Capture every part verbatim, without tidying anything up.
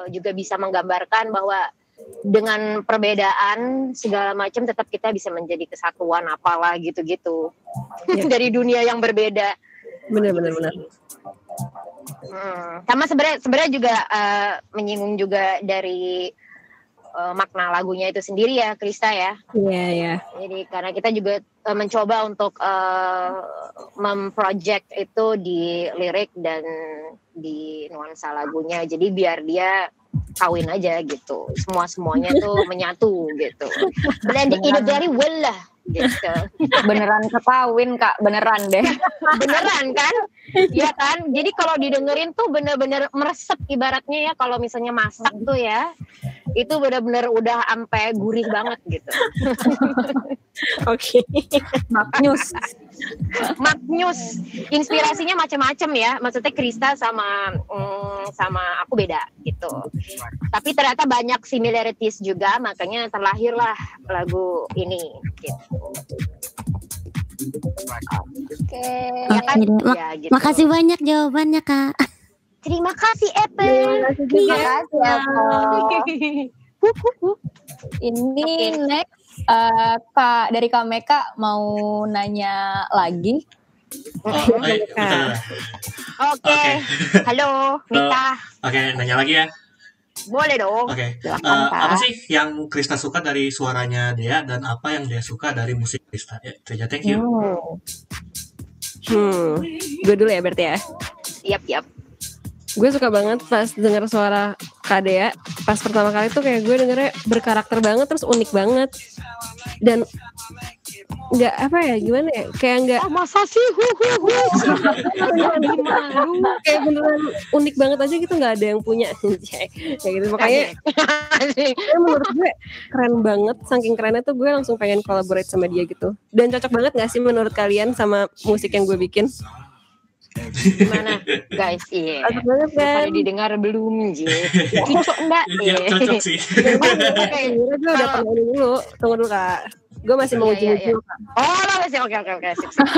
uh, juga bisa menggambarkan bahwa dengan perbedaan segala macam tetap kita bisa menjadi kesatuan apalah gitu-gitu ya. Dari dunia yang berbeda. Benar-benar benar. Hmm. Sama sebenarnya sebenarnya juga uh, menyinggung juga dari uh, makna lagunya itu sendiri ya, Krista ya. Iya yeah, iya. Yeah. Jadi karena kita juga uh, mencoba untuk uh, memproject itu di lirik dan di nuansa lagunya. Jadi biar dia kawin aja gitu, semua semuanya tuh menyatu gitu, blending in very well lah gitu. Beneran kekawin Kak, beneran deh. Beneran kan? Ya kan? Jadi kalau didengerin tuh bener-bener meresep ibaratnya ya, kalau misalnya masak tuh ya, itu bener-bener udah sampai gurih banget gitu. Oke. Maknyus. Maknyus. Inspirasinya macam-macam ya. Maksudnya Krista sama mm, sama aku beda gitu. Tapi ternyata banyak similarities juga, makanya terlahirlah lagu ini gitu. Oke. Ya kan? Mak- ya, gitu. Makasih banyak jawabannya Kak. Terima kasih Apple. Terima kasih Apple. Ini okay. Next uh, Kak dari Kak Meka mau nanya lagi. Oke. Oke. Halo, Mika. Oke, okay, nanya lagi ya. Boleh dong. Oke. Okay. Uh, apa sih yang Krista suka dari suaranya Dea dan apa yang dia suka dari musik Krista? Ya, Teja, thank you. Hmm. Hmm. Gue dulu ya berarti ya. Yap, yap. Gue suka banget pas denger suara Kak Dea. Pas pertama kali tuh kayak gue dengernya berkarakter banget, terus unik banget. Dan nggak apa ya, gimana ya, kayak nggak oh, masa sih hu hu hu kayak beneran unik banget aja gitu, nggak ada yang punya kayak gitu. Makanya menurut gue keren banget, saking kerennya tuh gue langsung pengen collaborate sama dia gitu. Dan cocok banget nggak sih menurut kalian sama musik yang gue bikin? Gimana guys? Iya. Cocok banget kan? Udah didengar belum Ji? Cocok enggak? Iya cocok sih. Oke, gue udah pernah dulu. Tunggu dulu Kak. Gue masih mau uji uji. Oh, lo masih oke oke oke.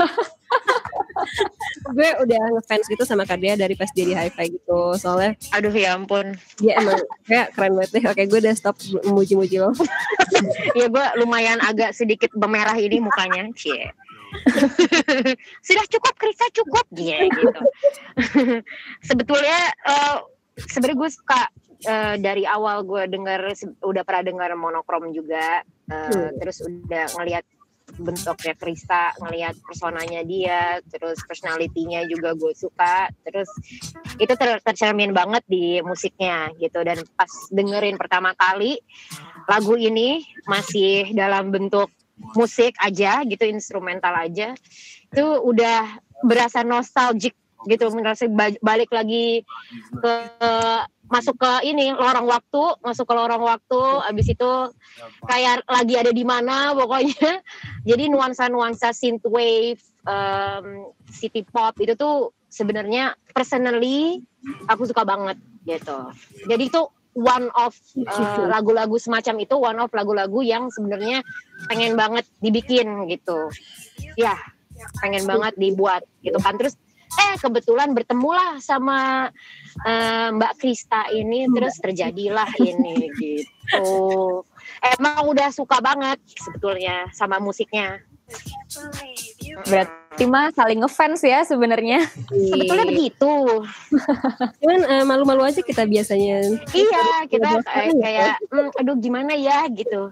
Gue udah ngefans gitu sama Kak Dea dari pas dia di Hi-Fi gitu. Soalnya, aduh ya ampun. Dia emang kayak keren banget deh. Oke, gue udah stop memuji-muji lo. Iya, gue lumayan agak sedikit bemerah ini mukanya. Cie. Sudah cukup Krista, cukup dia gitu. Sebetulnya uh, sebenarnya gue suka uh, dari awal gue dengar, udah pernah dengar Monokrom juga, uh, hmm. terus udah ngelihat bentuknya Krista, ngelihat personanya dia, terus personality-nya juga gue suka, terus itu ter- tercermin banget di musiknya gitu. Dan pas dengerin pertama kali lagu ini masih dalam bentuk musik aja gitu, instrumental aja, itu udah berasa nostalgic gitu, merasa balik lagi ke masuk ke ini lorong waktu, masuk ke lorong waktu, abis itu kayak lagi ada di mana pokoknya. Jadi nuansa-nuansa synthwave, um, city pop itu tuh sebenarnya personally aku suka banget gitu. Jadi itu one of uh, lagu-lagu semacam itu, one of lagu-lagu yang sebenarnya pengen banget dibikin gitu. Ya, pengen banget dibuat gitu kan. Terus eh kebetulan bertemulah sama uh, Mbak Krista ini, terus terjadilah ini gitu. Emang udah suka banget sebetulnya sama musiknya. Berarti mah saling ngefans ya sebenarnya. Sebetulnya begitu. Cuman uh, malu-malu aja kita biasanya. Iya, kita kayak, kayak mm, aduh gimana ya gitu.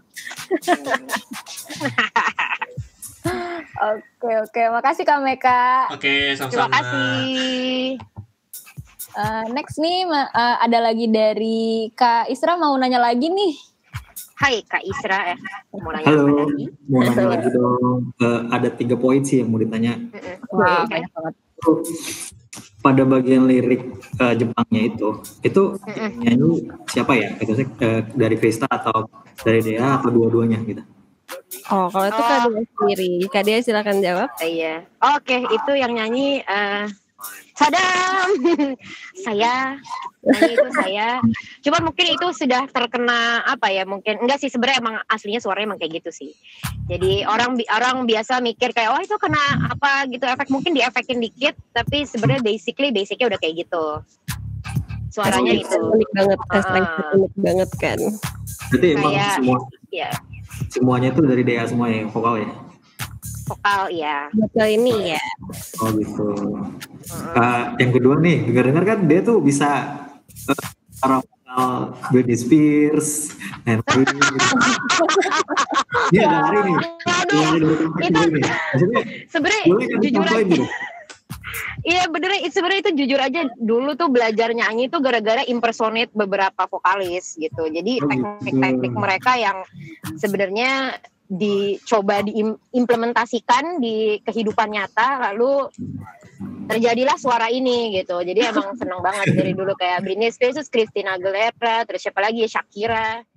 Oke oke, makasih Kak Meka. Oke, sama-sama. Terima kasih. Uh, next nih uh, ada lagi dari Kak Isra, mau nanya lagi nih. Hai Kak Isra, eh. mau nanya Halo, apa lagi? Mau nanya lagi dong. Uh, ada tiga poin sih yang mau ditanya. Wah, banyak banget. Pada bagian lirik uh, Jepangnya itu, itu nyanyi siapa ya? Itu uh, dari Krista atau dari Dea atau dua-duanya gitu? Oh, kalau itu Kak Dea sendiri. Kak Dea silakan jawab. Iya. Oke, itu yang nyanyi uh, Sadam. Saya nyanyi itu saya. Cuma mungkin itu sudah terkena apa ya? Mungkin enggak sih, sebenarnya emang aslinya suaranya emang kayak gitu sih. Jadi orang orang biasa mikir kayak oh itu kena apa gitu efek, mungkin diefekin dikit, tapi sebenarnya basically basicnya udah kayak gitu. suaranya Astrid itu. unik banget, Astrid Ah. unik banget kan. Berarti emang Kayak- semua Ya, semuanya itu dari Dea semua ya vokal ya. vokal ya. Buat kali ini ya. Oh gitu. Uh, yang kedua nih, dengar-dengar kan dia tuh bisa uh, para vokal Britney Spears, Henry. Ini ada hari nih. Waduh, Yang dari kontak itu- ini. Maksudnya Sebenarnya boleh kan jujur disampaikan aja. gitu? Iya bener, sebenarnya itu jujur aja dulu tuh belajar nyanyi tuh gara-gara impersonate beberapa vokalis gitu. Jadi Oh, teknik-teknik gitu. mereka yang sebenarnya dicoba diimplementasikan di kehidupan nyata, lalu terjadilah suara ini gitu. Jadi emang seneng banget dari dulu kayak Britney Spears, Christina Aguilera, terus siapa lagi ya, Shakira.